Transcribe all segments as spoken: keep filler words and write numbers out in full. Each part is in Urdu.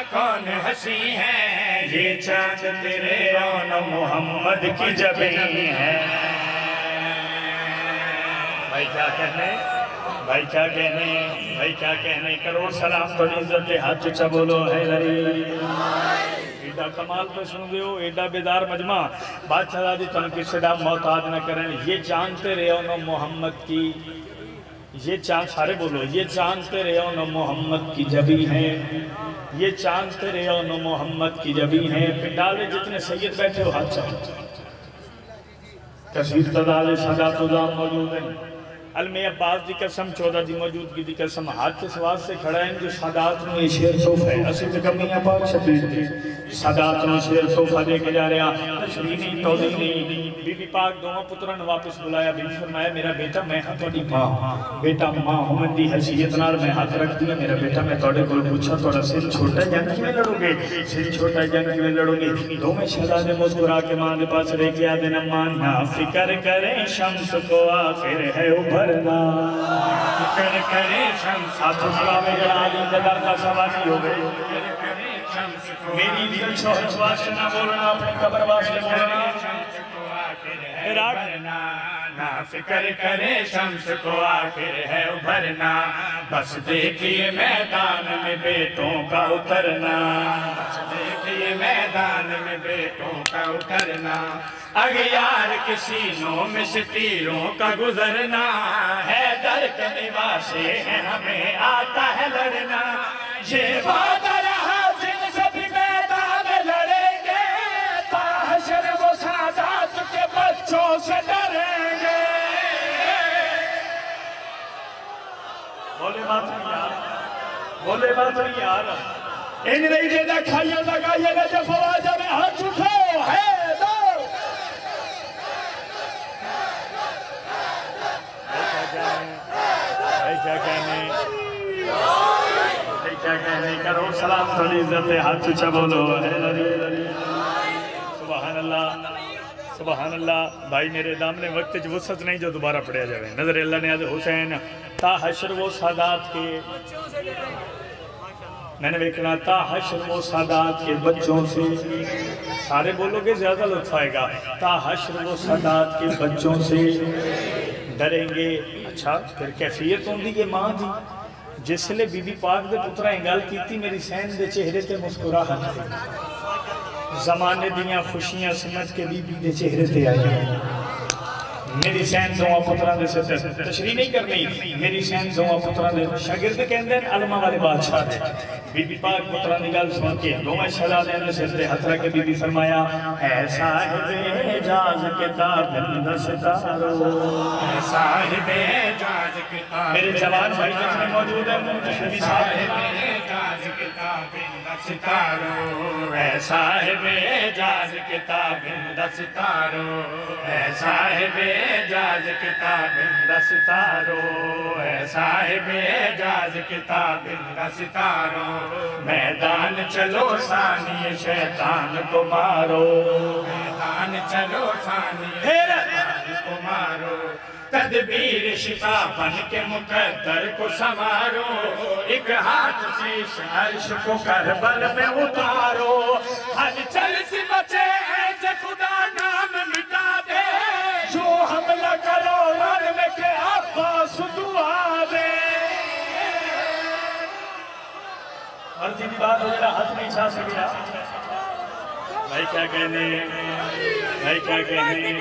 کون ہنسی ہے، یہ چاند تیرے اون محمد کی جبیں ہے۔ بھائی کیا کہنے بھائی کیا کہنے بھائی کیا کہنے کروڑ سلام تو عزت ہاتھ چچا بولو حیدری۔ ایڈا کمال پہ سن دیو، ایڈا بیدار مجمع، بادشاہ دادی تنکی صدا محتاج نہ کریں۔ یہ چاند تیرے اون محمد کی، یہ چاند سارے بولو، یہ چاند تیرے اون محمد کی جبی ہیں، یہ چاند تیرے اون محمد کی جبی ہیں۔ پنڈالے جتنے سید بیٹھے ہو ہاتھ چاہتے کثیر تعداد سادات اللہ موجود ہیں۔ علم عباس دی قسم چودہ دی موجودگی دی قسم ہاتھ کے سواز سے کھڑا ہے جو سادات میں شیر توف ہے۔ اسید کمیاں پاک شبیر دی سادات میں شیر توفہ دے کے جا رہا، تشریح نہیں توضیح نہیں۔ بی بی پاک دوما پتران واپس بلایا، بی بی فرمایا میرا بیٹا میں ہاں توڑی ماں، بیٹا ماں ہمیں دی حیثیت نار میں ہاتھ رکھ دیا۔ میرا بیٹا میں توڑے کو پوچھا توڑا سر چھوٹا جنگ کی میں لڑو گے، سر چھوٹا جنگ کی میں لڑو گے۔ دو میں شہزادے مسکرا کے ماں دے پاس رہ کے آدھے نمانا، فکر کریں شمس کو آخر ہے ابھرنا، فکر کریں شمس ہاتھ اسلام جلالی جدار کا سوانی ہو گئے۔ میری دل شہر واسطے نہ بولنا، اپنی قبر واسطے بولنا۔ نہ فکر کرے شمس کو آخر ہے ابھرنا، بس دیکھئے میدان میں بیٹوں کا اترنا، بس دیکھئے میدان میں بیٹوں کا اترنا۔ اغیار کے سینوں میں سے تیروں کا گزرنا، حیدر کے نوا سے ہمیں آتا ہے لڑنا۔ یہ وعدہ رہا جن سے بھی میدان میں لڑیں گے، تا حشر وہ سادات کے بچوں سے ڈریں گے۔ بولے بات نہیں یار، بولے بات نہیں یار۔ ان رئی دے دا کھائیے لگائیے گا جو فواجہ میں ہاتھ اٹھو ہے دو۔ بھائی کیا کہنے بھائی کیا کہنے کرو سلام تھوڑی عزت ہاتھ اچھا بولو حیدری۔ سبحان اللہ سبحان اللہ۔ بھائی میرے دامنے وقت جو وسعت نہیں جو دوبارہ پڑھیا جائے۔ نظر اللہ نے آج حسین تا حشر وہ سادات کے، میں نے دیکھنا تا حشر وہ سادات کے بچوں سے، سارے بولو گے زیادہ لطف آئے گا۔ تا حشر وہ سادات کے بچوں سے ڈریں گے۔ اچھا پھر کیفیت ہوں دی یہ ماں دی جس لئے بی بی پاک دے پترہ انگال کیتی، میری سین دے چہرے تے مسکراہٹ تھی، زمانے دیاں خوشیاں سمجھ کے بی بی دے چہرے تے آئی۔ میری سین دوہاں پترہ دے سے تشریح نہیں کرنی، میری سین دوہاں پترہ دے شاگرد کہندے ہیں علمہ والے بادشاہ دے۔ بی بی پاک پترہ نگال سن کے دوہاں شہزادے نے سے ہتھرہ کے بی بی فرمایا، اے صاحب اعجاز کتاب دستارو، اے صاحب اعجاز کتاب، میرے جوان بھائی جتنے موجود ہیں صاحب اعجاز کتاب دستارو، اے صاحب اعجاز کتاب دستارو، اے صاحب اعجاز کتاب دستارو، اے صاحب اعجاز کتاب دستارو، میدان چلو ثانی شیطان کو مارو، میدان چلو ثانی شیطان کو مارو، تدبیر شفا بن کے مقدر کو سنوارو، ایک ہاتھ سے اس عرش کو کربل میں اتارو، ہل چل سی بچے ایسے خدا نام مٹا دے، جو حملہ کرو رن میں کے عباس دعا دے۔ اور جن بات ہو جڑا ہاتھ نہیں چھا سکیا، بھائی کیا کہنے بھائی کیا کہنے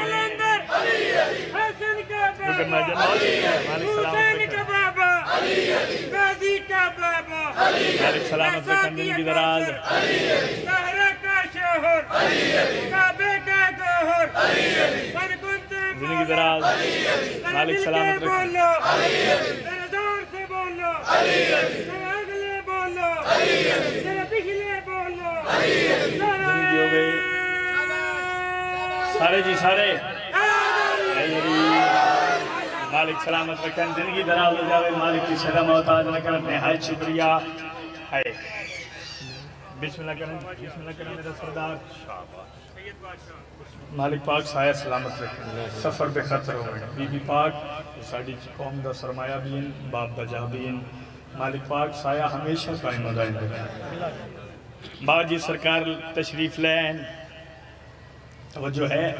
حسن کا بابا، حسین کا بابا، غازی کا بابا، مالک سلامت رکھن زندگی دراز، زہرہ کا شوہر، کعبے کا گوہر، پر گنت زندگی دراز، مالک سلامت رکھن، ذرا زور سے بولو، ذرا اگلے بولو، ذرا پچھلے بولو، زندگی ہو گئی سارے جی سارے مالک سلامت رکھن زندگی دراز ہو جاوے، مالک کی صدا محتاج نہ کرن، نہایت شکریہ ہے۔ بسم اللہ کرن بسم اللہ کرن میرا سردار مالک پاک سایہ سلامت رکھن، سفر بے خطر ہوئے، بی بی پاک ساڑی قوم دا سرمایہ بھی ہیں، باپ دا جا بھی ہیں، مالک پاک سایہ ہمیشہ قائم و دائم رکھن۔ बाजी सरकार तशरीफ लैन तवज्जो है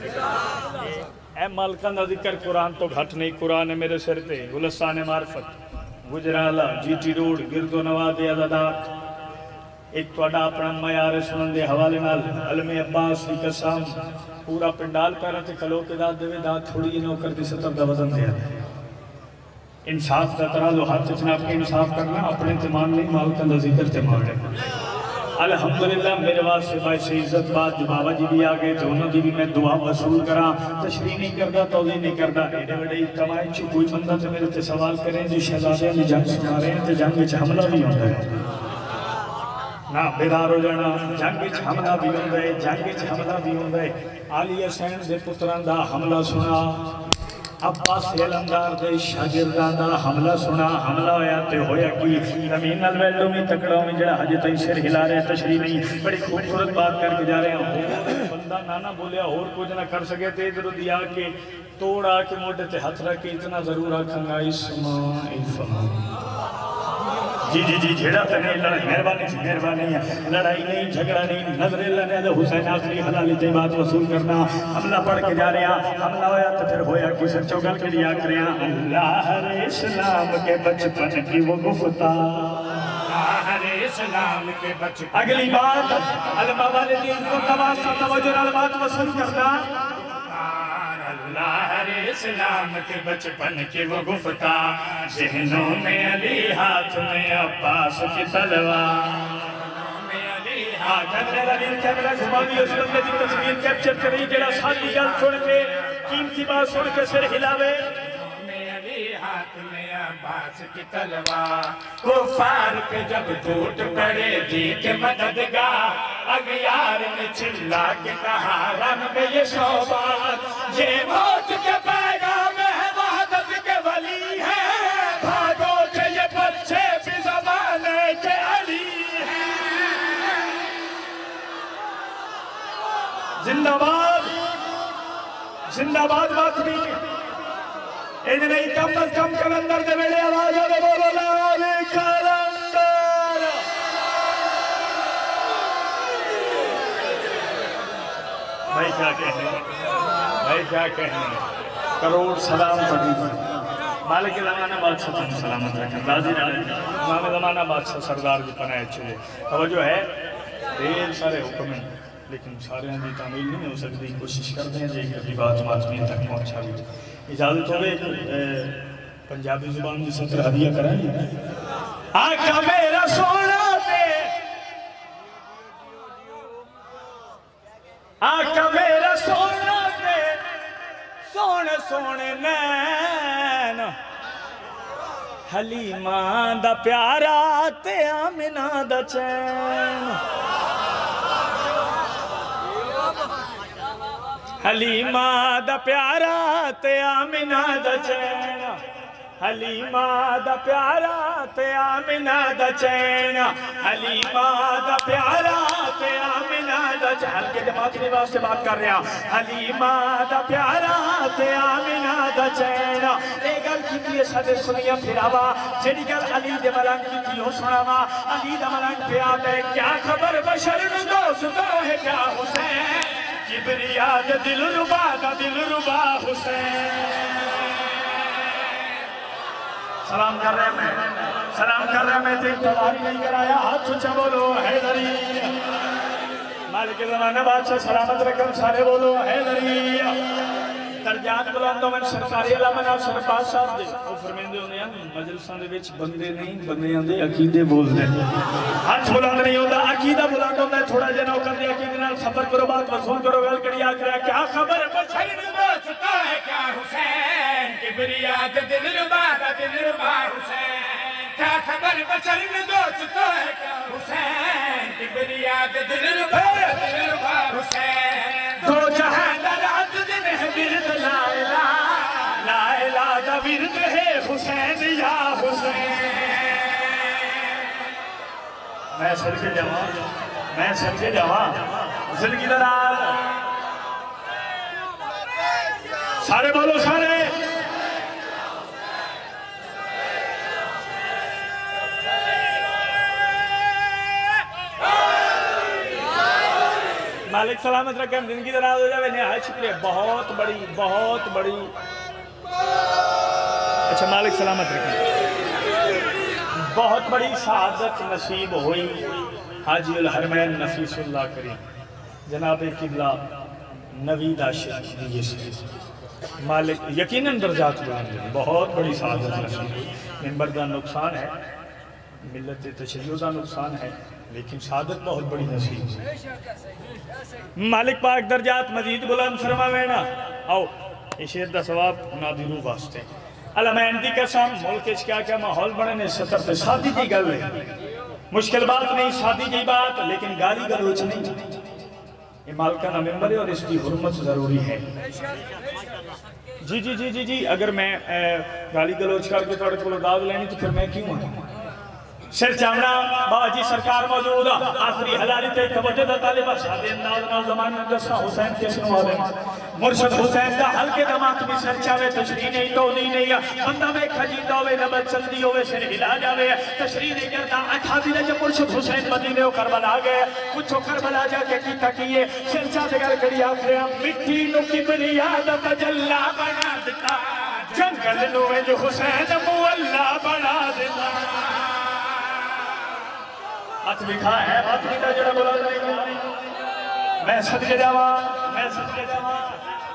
ए मालकां दा जिक्र कुरान तो घट नहीं कुरान है मेरे सिर ते गुलस्तान मार्फत गुजराला जीटी रोड गिरदो नवाज अदादात एक तुहाडा अपना मयार सुनन दे हवाले नाल अलमे अब्बास की कसम पूरा पंडाल पैरां ते खलो के दाद देवे दाद थोड़ी नौकर दी सतर दा वजन दे इंसाफ का तराजू हाथ च नाप के इंसाफ करना अपने ते मान नहीं मालकां दा जिक्र ते मान अल्हम्दुलिल्लाह मेरे वास्ते बाइसे इज्जत बात जो बाबा जी भी आ गए तो उन्होंने भी मैं दुआ वसूल करा तशरीह नहीं करता तौज़ीह नहीं करता एडे बड़े इज्तिमाई च कोई बंदा तो मेरे ते सवाल करे जो शहजादियां दी जंग सुना रहे हैं ते जंग विच हमला भी होंदा है ना बेदार हो जाना जंग विच हमला भी होंदा है जंग विच हमला भी होंदा है आली हुसैन दे पुत्रां दा हमला सुना अब्बास इलमदार दे शागिर्दां दा हमला सुना हमला होया ते होया कि जमीन नाल वैल्डो में तकड़ा में जेड़ा हजे तई सिर हिला रहे तशरीह नहीं बड़ी खूबसूरत बात करके जा रहे हैं बंदा नाना बोलिया और कुछ ना कर सके ते इधर दिया के तोड़ा के मोटे ते हाथ रख के इतना जरूर आखंगा इस्मा इल्फा जी जी जी झेड़ा तो नहीं लड़ाई मेहरबानी जी मेहरबानी है लड़ाई नहीं झगड़ा नहीं नजरे लेने दे हुसैन आखिरी हलाली ते बात वसूल करना हमला पढ़ के जा रहे हैं हमला होया तो फिर होया कि सर चौगल के लिए आख रहे हैं अल्लाह रे इस्लाम के बचपन की वो गुफ्ता अल्लाह रे इस्लाम के बचपन अगली बात अलमा वाले दिन को तवासा तवज्जो नाल बात वसूल करना अल्लाह रे इस्लाम के बचपन की वो गुफ्ता ज़हनों में अली हाथ में अब्बास की तलवार में अली हाथ में अली कैमरा घुमा दी उस बंदे की तस्वीर कैप्चर करी जेड़ा सादी गल सुन के कीमती बात सुन के सिर हिलावे में अली हाथ में अब्बास की तलवार कुफार पे जब टूट पड़े दी के मददगार अगियार में चिल्ला के कहा रन में ये शौबात ये मौत के पैगाम है वहदत के वली है भागो के ये बच्चे भी ज़माने के अली है जिंदाबाद जिंदाबाद मातमी इन नहीं कम अज कम कलंदर दे वेले आवाज आवे बोलो लाल कलंदर भाई क्या कहने भाई क्या कहने करोड़ सलाम पड़ी मालिक ज़माना बादशाह सलामत रखे राजी इमाम ज़माना बादशाह सरदार की पनाह चले तवज्जो है ढेर सारे हुक्म हैं लेकिन सारे की तामील नहीं हो सकती कोशिश करते हैं जी कभी बात मातमी तक पहुँचा भी इजाजत हो पंजाबी जुबान की सत्र हदिया कराएंगे आका मेरा सोना दे आका मेरा सोना दे सोने सोने नैन हलीमा दा प्यारा ते आमिना दा चैन हलीमा दा प्यारा ते आमिना दा चैन हलीमा दा प्यारा ते आमिना दा चैन हलीमा दा प्यारा ते आमिना दा चैन हल्के दिमाग के वास्ते बात कर रहा हलीमा दा प्यारा ते आमिना दा चैन ए गल कीती है साडे सुनिया फिरावा जेडी गल अली दे मलंग कीती हो सुनावा अली दा मलंग पे आते क्या खबर बशर नु दोस्तों है क्या हुसैन किबरिया दा दिलरुबा दा दिलरुबा हुसैन सलाम कर रहे मैं सलाम कर रहे मैं तेरी तवारी नहीं कराया हाथ ऊंचा बोलो हैदरी मालिक ज़माना बादशाह सलामत रकम सारे बोलो हैदरी तरजान बुलांदो मैं सरकारी अलामना सरपाल साहब दे वो फरमांदे होंदे हैं मजलिसां दे विच बंदे नहीं बंदियां दे अकीदे बोलदे हाथ बुलंद नहीं होता अकीदा बुलंद होता है थोड़ा जना कर दिया अकीदे नाल सफर करो बात वसूल करो गल करिया करा क्या खबर बछड़ दोस्ता है क्या हुसैन किबरिया दे दिलरुबा दा दिलरुबा हुसैन क्या खबर बछड़ दोस्ता है क्या हुसैन किबरिया दे दिलरुबा दा दिलरुबा हुसैन दो जहान दा रात दिन है बिरद ला इला ला इला दा बिरद है हुसैन या हुसैन मैं सर के जावा मैं सर के जावा जिंदगी दा राज सारे बोलो सारे مالک سلامت رکھیں زندگی دراز ہو جائے نہایت شکریہ بہت بڑی بہت بڑی اچھا مالک سلامت رکھیں بہت بڑی سعادت نصیب ہوئی حاجی الحرمین نفیس اللہ کریم جناب قبلہ نوید عاشق دیئے سے مالک یقیناً درجات بلند بہت بڑی سعادت نصیب ہوئی منبر دا نقصان ہے ملت تشریع دا نقصان ہے لیکن سعادت بہت بڑی نصیب ہے مالک پاک درجات مزید بلند فرماوے نا آؤ اشیر دا ثواب نادی روح واسطے علمین دی قسم ملک اس کیا کیا ماحول بڑھنے سطر پہ سادی کی گل ہے مشکل بات نہیں سادی کی بات لیکن گالی گلوچ نہیں یہ مالکانہ ممبر ہے اور اس کی حرمت ضروری ہے جی جی جی جی جی اگر میں گالی گلوچ کر کے توڑے کو داد لینی تو پھر میں کیوں ہوں سر چامنا بابا جی سرکار موجود آخری حلالی تے توجہ دا طالبہ شادی انداز نال زمان میں دسا حسین کے سنو آدم مرشد حسین دا حلقے دماغ بھی سر چاوے تشریح نہیں تو نہیں نہیں بندہ میں کھجیدہ ہوئے نبت چلدی ہوئے سر ہلا جاوے تشریح نہیں کرتا اٹھا بھی لے جب مرشد حسین مدینے و کربلا گئے کچھو کربلا جا کے کی تکیے سر چاہ دگر کری آخرے مٹی نو کی بنیاد تجلہ بنا دیتا جنگل نوے جو حسین مولا بنا دیتا ہاتھ بھی کھا ہے ہاتھ بھی کھا جڑا بولا دے میں صدقے جاوان میں صدقے جاوان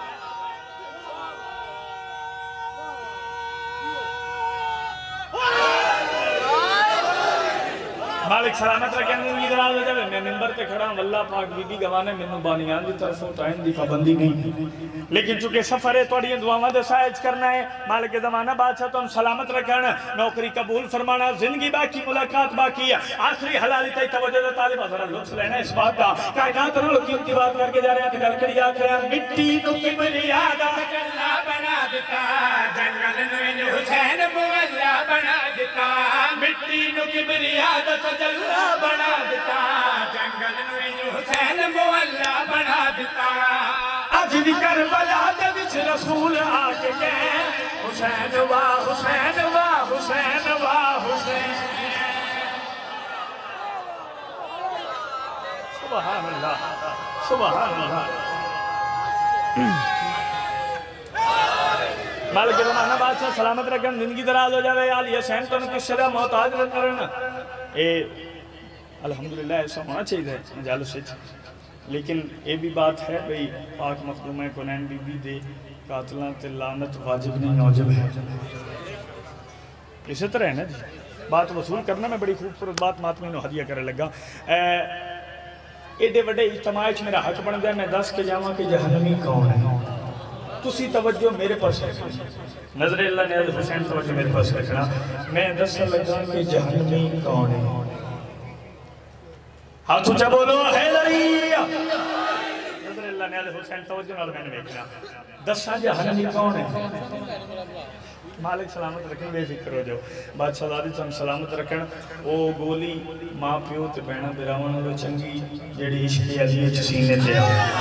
مالک سلامت رکھیں زندگی دراز ہو جائے میں منبر تے کھڑا ہوں اللہ پاک بی بی گوانے منو بانیان دی طرف ٹائم دی پابندی نہیں لیکن چونکہ سفر ہے توڑی دعاواں دے سائج کرنا ہے مالک زمانہ بادشاہ تو ہم سلامت رکھنا نوکری قبول فرمانا زندگی باقی ملاقات باقی ہے آخری حلالی تے توجہ دے طالب حضرت لطف لینا اس بات کا کائنات رول کی کی بات کر کے جا رہے ہیں گل کری آخر ہیں مٹی نو کی بنیاد تجلہ بنا دیتا جنگل نو حسین مولا بنا دیتا مٹی نو کی بنیاد تجلہ بنا دیتا جنگل نو حسین مولا بنا دیتا آج بھی کربلا دے وچ رسول آکے کہے حسین واہ حسین واہ حسین واہ حسین سبحان اللہ سبحان اللہ مالک زمانہ بادشاہ سلامت رکھیں زندگی دراز ہو جائے آلی حسین تو ان کس شدہ محتاج رکھنا اے الحمدللہ ایسا ہونا چاہیے مجالو سے لیکن یہ بھی بات ہے بھئی پاک مخدوم کونین بی بی دے قاتلان تے لعنت واجب نہیں واجب ہے اسی طرح ہے نا جی بات وصول کرنا میں بڑی خوبصورت بات ماتمین و ہدیہ کرے لگا ایڈے وڈے اجتماعیچ میرا حق بن جائے میں دس کے جاواں کہ جہنمی کون ہے تسی توجہ میرے پاس رکھنا نظر اللہ نیاز حسین توجہ میرے پاس رکھنا میں دس لگا کہ جہنمی کون ہے ہاتھ اچھا بولو حیدری نظر اللہ نیاز حسین توجہ نال میں نے دیکھنا دس جہنمی کون ہے مالک سلامت رکھیں بے فکر ہو جاؤ بادشاہ دادی تو ہم سلامت رکھیں او گولی ماں پیو تے بہنا براوان ہو چنگی جیڑی عشقی علی چسینے تے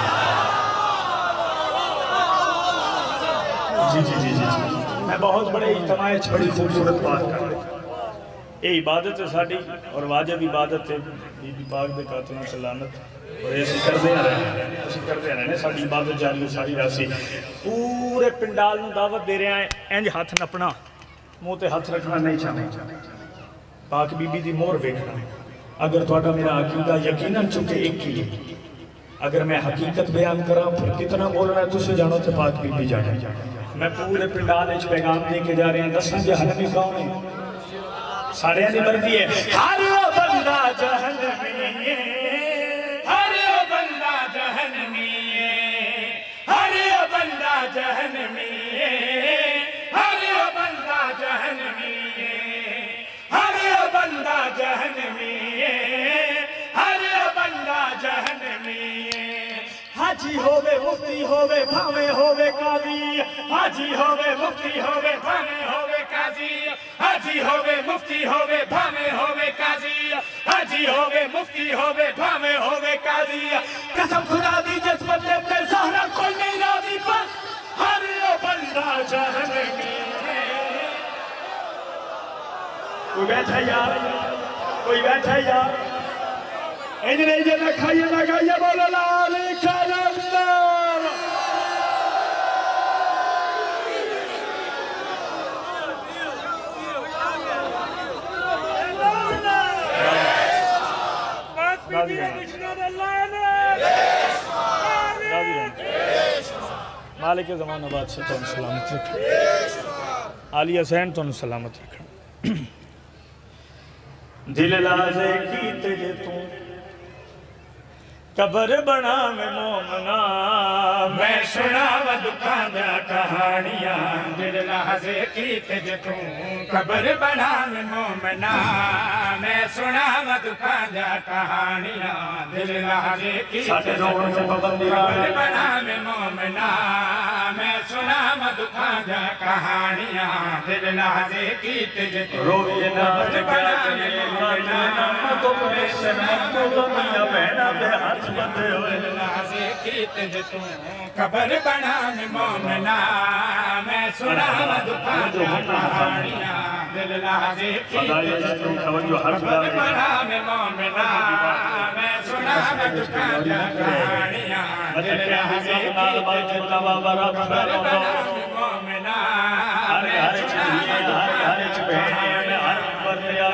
جی جی جی جی میں بہت بڑے اجتماعیچ بڑی خوبصورت بات کر رہا ہوں یہ عبادت ہے ساڑھی اور واجب عبادت ہے بی بی پاک دے قاتلوں سے لعنت اور ایسی کر دے رہے ہیں ایسی کر دے رہے ہیں ساڑھی عبادت جاری ساڑھی راسی پورے پنڈال میں دعوت دے رہے ہیں انج ہاتھ نپنا منہ تے ہاتھ رکھنا نہیں چاہنا پاک بی بی دی مور ویکھنا اگر توڑا میرا عقیدہ یقیناً چکے ایک کی ہے اگر میں حقیقت بیان کراں پھر کتنا بول رہا ہے تو سے جانو تے پاک بی بی جانے میں پورے پنڈال اچھ پیغام دے کے جا رہے ہیں دساں جہنمی کون ہے سارے ہیں مردی ہے ہر بندہ جہنمی ہے ہر بندہ جہنمی ہے ہر بندہ جہنمی ہے ہر بندہ جہنمی ہے ہر بندہ جہنمی ہے ہر بندہ جہنمی ہے حاجی ہووے مفتی ہووے بھاوے ہووے قاضی حاجی ہووے مفتی ہووے بھاوے ہووے قاضی حاجی ہووے مفتی ہووے بھاوے ہووے قاضی حاجی ہووے مفتی ہووے بھاوے ہووے قاضی قسم خدا دی جس بندے پہ زہرہ کوئی نہیں راضی پر ہر بندہ جہنمی ہے کوئی بیٹھا یار کوئی بیٹھا یار انجنے جنہ کھائیے لگائیے بولو لالی کلندر مالک زمان آباد سے تم سلامت رکھا علی حسین تم سلامت رکھا دل لازے کی تجھے تم قبر بنا میں مومنا میں سنا و دکھان دیا کہانیاں دل لازے کی تجھے تم قبر بنا میں مومنا میں سنا و دکھان دیا کہانیاں دل لازے کی تجھے تم قبر بنا میں مومنا میں سنا و دکھان دیا کہانیاں دل لازے کی تجھے تم رویے نا جگہ جگہ مومنا تو پریسے میں تو دنیا بہنا بے ہاتھ بندے ہوئے دل لازے کی تجھے تم قبر بنا میں مومنا میں سنا و دکھان دیا کہانیاں دل لازے کی تجھے تم قبر بنا میں مومنا میں سنا و دکھان دیا کہانیاں دل لازے کی تجھے تم قبر بنا میں مومنا میں سنا و دکھان دیا کہانیاں بھیرا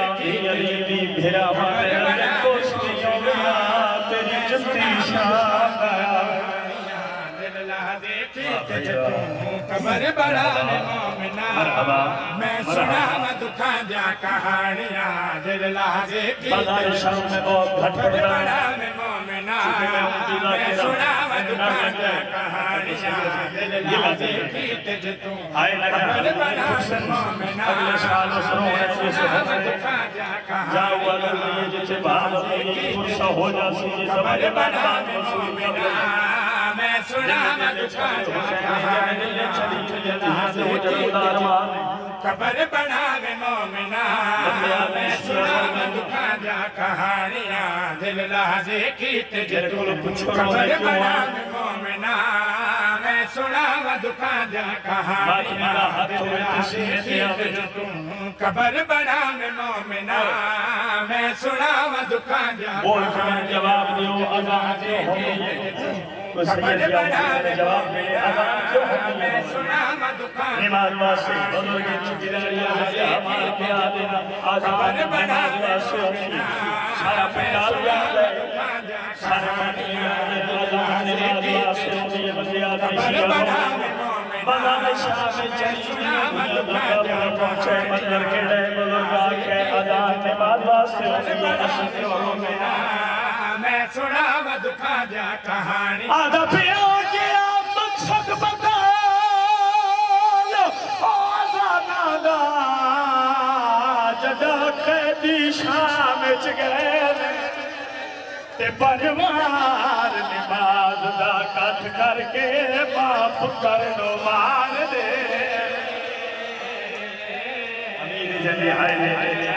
مارے کوشتیوں گیا تیری جمتی شام دل لازے کی تجھے تم قبر بنا میں مومنا میں سنا و دکھان دیا کہانیاں دل لازے کی تجھے تم قبر بنا میں مومنا میں سنا و دکھان دیا کہانیاں دل لازے کی تجھے تم قبر بنا میں مومنا اگلے سال سنو ہے میں سنا و دکھان دیا جاؤ کہانیاں اللہ یہ جتے بات یہ فرصہ ہو جاسی یہ قبر زمانے بنا بات میں مسئول مومنا میں سنا و دکھان دیا کہانیاں دل لازے کی تجھے تم قبر بنا میں مومنا میں سنا و دکھان دیا کہانیاں دل لازے کی تجھے تم قبر بنا میں مومنا میں سنا و دکھان دیا کہانیاں دل لازے کی تجھے تم قبر بنا میں مومنا میں سنا و دکھان دیا بول کر جواب دیو آزاد کیوں ہو گئی کوئی سید یا جواب دے آزاد کیوں ہو گئی میں سنا و دکھان نماز واسے بزرگی چکی دریا ہے ہمارے پیا دینا آزاد نماز واسے ہوگی سارا پینڈال یاد ہے سارا پینڈال یاد ہے آزاد نماز واسے ہوگی بندی آدھے شیعہ بنا میں شاہ میں چلی دنیا پہنچے مندر کے لئے بزرگ آکے آزاد نماز واسے ہوگی میں سنا و دکھان دیا کہانی آدھا پیا گیا مقصد بتا لو آزاد دا جدا قیدی شام چگئے تے بنوار نماز دا کٹ کر کے باپ کرنو مار دے امیر جنی آئے لے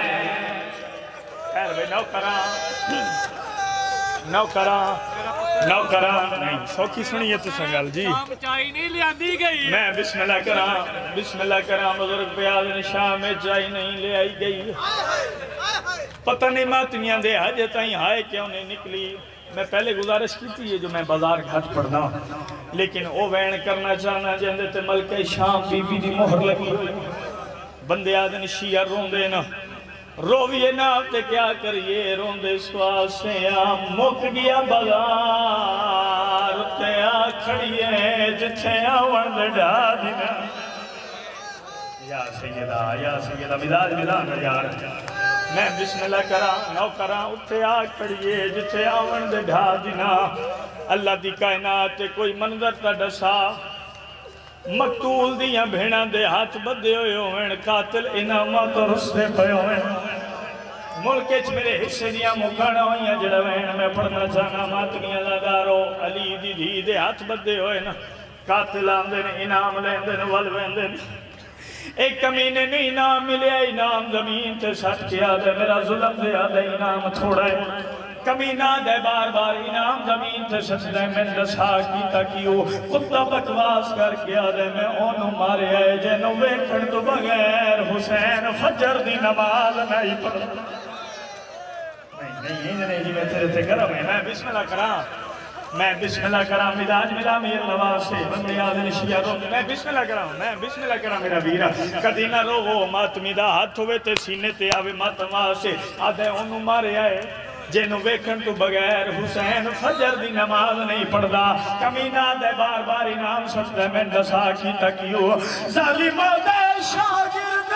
خیر بھئی نو کران نو کران نو کران نہیں سوکی سنیے تو سنگل جی چائی نہیں لے آندی گئی میں بسم اللہ کران بسم اللہ کران بزرگ پیاد نشاہ میں چائی نہیں لے آئی گئی پتہ نہیں ماتنیاں دے حجے تائیں ہائے کیوں نہیں نکلی میں پہلے گزارش کی تھی یہ جو میں بازار گھٹ پڑھنا لیکن او وین کرنا چاہنا جہندے تے ملکہ شام بی بی دی مہر لگی بندے آدن شیعہ روندے نا رویے نا تے کیا کریے روندے سوال سے آم مک گیا بازار تے آ کھڑیے جتھے آوند ڈا دینا یا سیدہ یا سیدہ مداد مداد یار میں بسم اللہ کران نو کران اتھے آ کھڑیے جتھے آوند ڈا دینا اللہ دی کائنات کوئی منظر تا ڈسا مقتول دیاں بھیڑاں دے ہاتھ بدے ہوئے ہوئے قاتل انعامات اور رسے پہ ہوئے ملکے چھ میرے حصے دیاں مکانا ہوئیاں جڑوین میں پڑھنا چاہنا ماتنیاں لگارو علی دی دی دے ہاتھ بدے ہوئے نا قاتل آمدن انعام لیندن والویندن ایک کمینے نے انعام ملے انعام زمین تے سٹ کیا دے میرا ظلم دے آدھے انعام تھوڑا ہے کمینہ دے بار بار انعام زمین تے سٹ دے میں دسا کی تکیو کتا بکواس کر کے آدھے میں اونو مارے آئے جنو ویکھن تو بغیر حسین فجر دی نماز نہیں پڑھ نہیں نہیں نہیں جی میں تیرے تے کرم ہے میں بسم اللہ کراں میں بسم اللہ کراں مزاج ملا میر نواز سے بندے آدھے نشیہ رو میں بسم اللہ کراں میں بسم اللہ کراں میرا ویرہ کدی نہ رو وہ ماتمی دا ہاتھ ہوئے تے سینے تے آوے ماتما سے آدھے انہوں مارے آئے جنہوں ویکھن تو بغیر حسین فجر دی نماز نہیں پڑھدا کمینہ دے بار بار انعام سکتے میں دسا کی تکیو ظالمہ دے شاگرد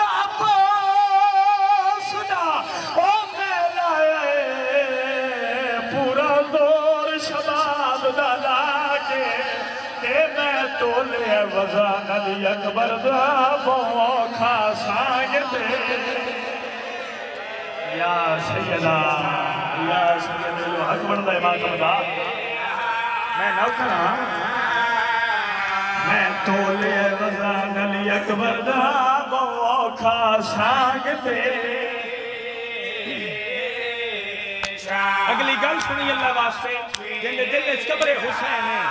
عباس دا او میرا پورا دور شباب دا لاکے تے میں تولے وزان علی اکبر دا بوکھا سانگتے یا سیدہ یا سیدہ جو حق بڑھتا ہے ماں کمدہ میں نوکر ہاں میں تولے وزان علی اکبر دا بوکھا سانگتے اگلی گل سنی اللہ واسطے جن دل اس قبر حسین ہے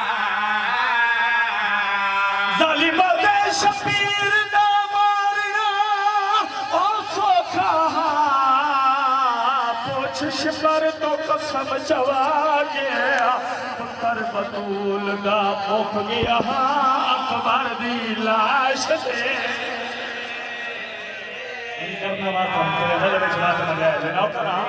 ظالمہ دے شبیر دا مارنا اور سوکھا پوچھ شبر تو قسم چوا گیا پتر بطول دا پوکھ گیا اکبر دی لاش دے ان کرنا ماتم تیرے دل میں چلاتا مجھے جناؤ کرا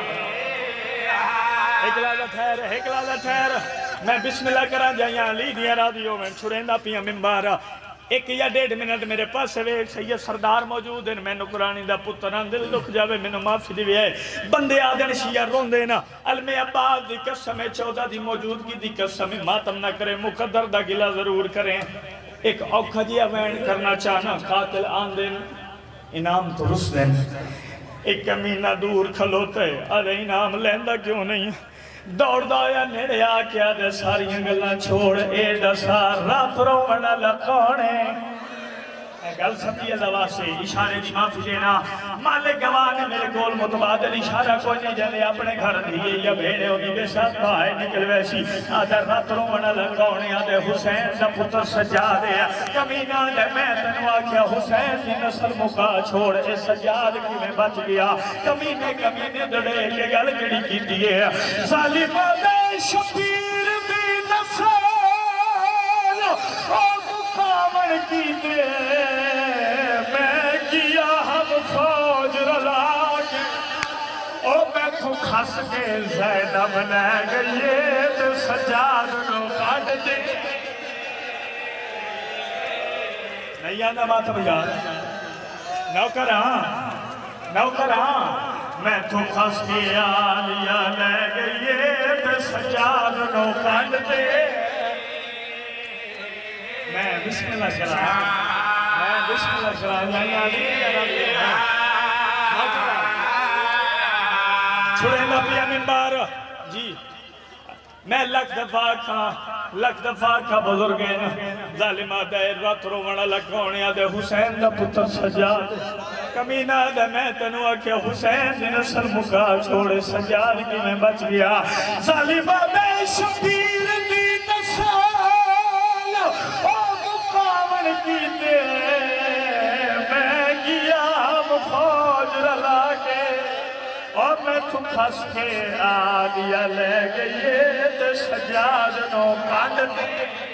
اکلالہ ٹھہر اکلالہ ٹھہر میں بسم اللہ کرا جائیاں علی دیا رادیو میں چھڑیندہ پیا ممبارا ایک یا ڈیڑھ منٹ میرے پاس ہے سید سردار موجود ہیں میں نکرانی دا پتران دل دکھ جاوے میں نو معافی دی ہے بندے آدھن شیعہ رون دینا علم عباد دی قسم چودہ دی موجودگی دی قسم ماتم نہ کریں مقدر دا گلہ ضرور کریں ایک اوکھا جی اوین کرنا چاہنا قاتل آن دین انعام تو رس دین ایک کمینہ دور کھلوتے ارے انعام لیندہ کیوں نہیں دوڑ دایا نیڑے آکیا دے ساری انگلہ چھوڑ اے دسا رات رومنہ لکھونے گل سبھی اللہ سے اشارے دی معافی دینا مالک گواہ نے میرے گول متبادل اشارہ کوئی نہیں جلے اپنے گھر دیئے یا بھیڑے ہوگی بے ساتھ بھائی نکل ویسی آدھر رات رومنہ لکھونے آدھے حسین دا پتر سجا دیا کمینہ دے میں تنوا کیا حسین دی نسل مکا چھوڑ اے سجاد کی میں بچ گیا کمینے کمینے دڑے کے گل کڑی کی دیئے ظالمہ دے شبیر دی نسل اور مقامن کی دے میں کیا ہم فوج رلا کے او میں تو کھس کے زینب لے گئیے تو سجاد نو کاٹ دے نہیں آنا بات بھیار نوکر ہاں نوکر ہاں میں تو کھس کے آلیا لے گئیے تو سجاد نو کاٹ دے میں بسم اللہ کرا میں بسم اللہ کرا جائیں علی چھوڑے نبیہ منبار جی میں لکھ دفعہ کھا لکھ دفعہ کھا بزرگین ظالمہ دے رات رومنہ لکھونے آدھے حسین دا پتر سجاد کمینہ دے میں تنوہ کیا حسین دی نسل مکا چھوڑے سجاد کی میں بچ گیا ظالمہ دے شبیر دی نسل کی دے میں گیا ہم فوج رلا کے اور میں تو کھس کے آلیا لے گئیے دے سجاد نو کاٹ دے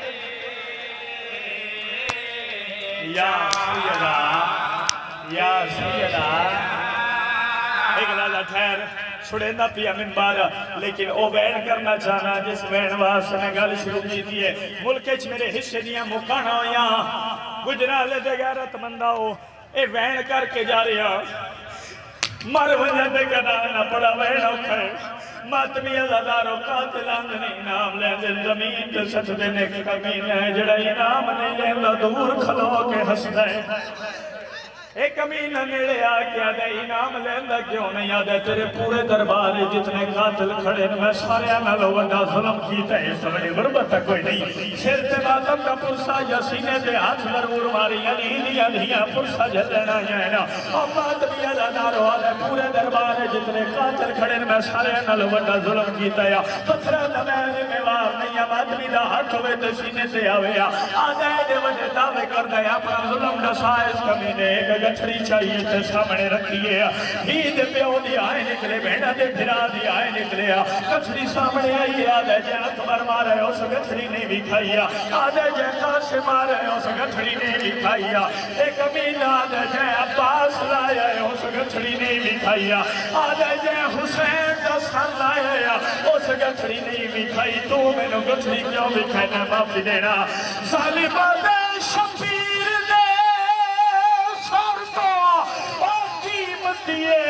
یا سیدہ یا سیدہ ایک لالا ٹھہر چھڑیندہ پیا منبارا لیکن او وین کرنا چاہنا جس وین واسطے نے گل شروع کی دیئے ملکچ میرے حصے دیا مکانا ہو یہاں گجرالے دے غیرت مندہ ہو اے وین کر کے جا رہا مر وجہ دے گنانا پڑا وین ہو کھائے ماتمی ازادارو قاتل آمدنی انعام لے دل زمین دے سچ دینے کے کمین ہے جڑا انعام نہیں لیندہ دور کھلو کے ہس دے ایک کمینہ نیڑے آکیا دے انعام لیندہ کیوں نہیں آدھے تیرے پورے دربارے جتنے قاتل کھڑے میں سارے عملو وڈا ظلم کیتا ہے سوڑی غربت کوئی نہیں سر تے ماتم کا پرسا یا سینے دے ہاتھ ضرور ماری علی دیا دیا پرسا جلنا جائنا اور ماتمی ازادارو آدھے پورے دربارے جتنے قاتل کھڑے میں سارے عملو وڈا ظلم کیتا ہے پتھرہ دمینے میں وار نہیں ماتمی دا ہاتھ ہوئے تے سینے تے آوے آدھے دے وجہ دعوے کر دے اپنا ظلم نسائے اس کمینے ایک گٹھڑی چاہیے تے سامنے رکھیے ہی دے پیو دی آئے نکلے بہنا دے پھرا دی آئے نکلے گٹھڑی سامنے آئی آدھے جے اکبر مارے اس گٹھڑی نہیں بھی کھائیا آدھے جے قاسم مارے اس گٹھڑی نہیں بھی کھائیا ایک امین آدھے جے عباس لائے اس گٹھڑی نہیں بھی کھائیا آدھے جے حسین دا سر لائے اس گٹھڑی نہیں بھی کھائی تو میں نے گٹھڑی کیوں بھی کھائنا معافی دینا ظالمہ دے شبیر دے سر تو اور قیمت دیے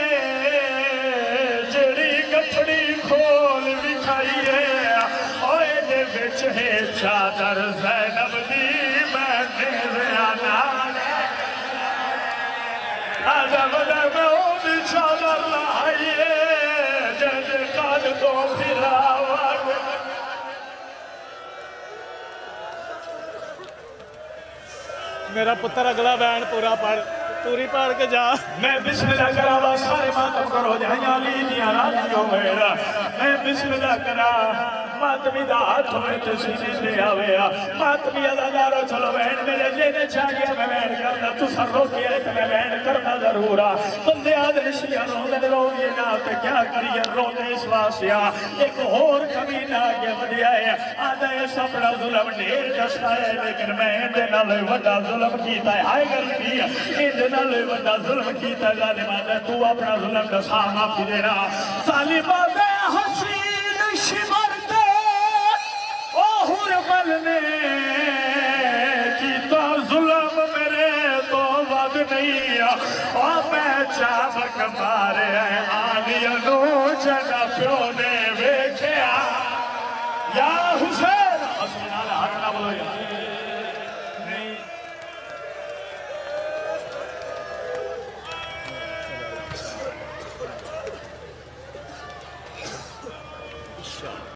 جڑی گٹھڑی کھول بھی کھائیے اوئے دے وچ ہے چادر زینب دی میں دے آنا آدم دے میں او دی چادر لائیے جے کال تو پھرا میرا پتر اگلا بیان پورا پڑھ پوری پڑھ کے جا میں بسم اللہ کرا سارے ماتم کرو جائیں علی دیا راجیوں میرا میں بسم اللہ کرا ماتمی دا ہاتھ ہوئے تو سینے دے آویا ماتمی ادھارو چلو بہن میرے جینے چاہ گیا میں بہن کرنا تو سر رو کیا ہے تو میں بہن کرنا ضرورا بندے آدھر شیعہ رو میں رو یہ نا تو کیا کریے رو دے اس واسیا ایک اور کمین آگے بدیا ہے آدھا یہ سپڑا ظلم ڈھیر جستا ہے لیکن میں اندے نہ لئے وڈا ظلم کیتا ہے آئے گر کیا اندے نہ لئے وڈا ظلم کیتا ہے ظالمہ دے تو اپنا ظلم دسا معافی دینا ظالمہ دے حسین شمر دے اوہر بلنے کیتا ظلم میرے تو ود نہیں اور میں چابک مارے ہیں آنی انو جنہ پیو نے ویکھیا یا حسین حسین آلہ ہاتھ نہ بلو یا